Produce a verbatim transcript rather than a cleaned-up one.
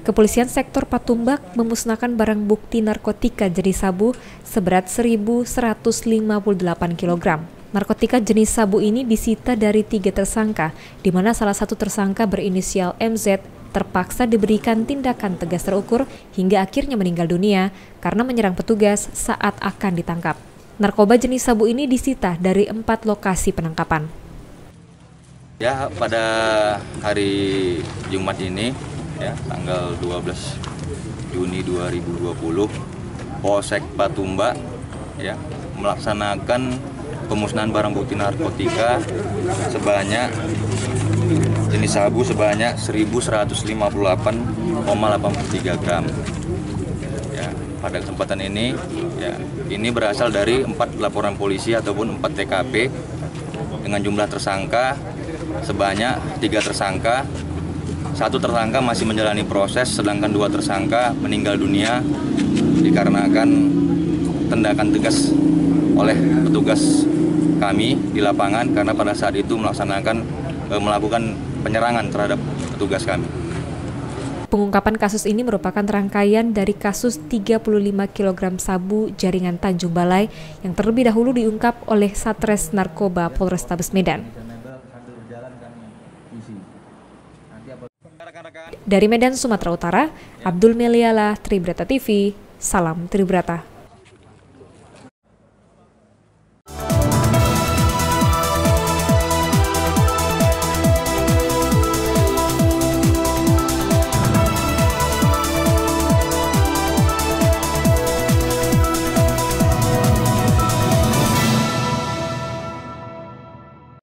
Kepolisian Sektor Patumbak memusnahkan barang bukti narkotika jenis sabu seberat seribu seratus lima puluh delapan kilogram. Narkotika jenis sabu ini disita dari tiga tersangka, di mana salah satu tersangka berinisial M Z terpaksa diberikan tindakan tegas terukur hingga akhirnya meninggal dunia karena menyerang petugas saat akan ditangkap. Narkoba jenis sabu ini disita dari empat lokasi penangkapan. Ya, pada hari Jumat ini, ya, tanggal dua belas Juni dua ribu dua puluh, Polsek Patumbak ya melaksanakan pemusnahan barang bukti narkotika sebanyak jenis sabu sebanyak seribu seratus lima puluh delapan koma delapan tiga gram. Ya, pada kesempatan ini, ya, ini berasal dari empat laporan polisi ataupun empat T K P dengan jumlah tersangka sebanyak tiga tersangka. Satu tersangka masih menjalani proses, sedangkan dua tersangka meninggal dunia dikarenakan tindakan tegas oleh petugas kami di lapangan karena pada saat itu melaksanakan e, melakukan penyerangan terhadap petugas kami. Pengungkapan kasus ini merupakan rangkaian dari kasus tiga puluh lima kilogram sabu jaringan Tanjung Balai yang terlebih dahulu diungkap oleh Satres Narkoba Polrestabes Medan. Dari Medan, Sumatera Utara, Abdul Meliala, Tribrata T V, salam Tribrata.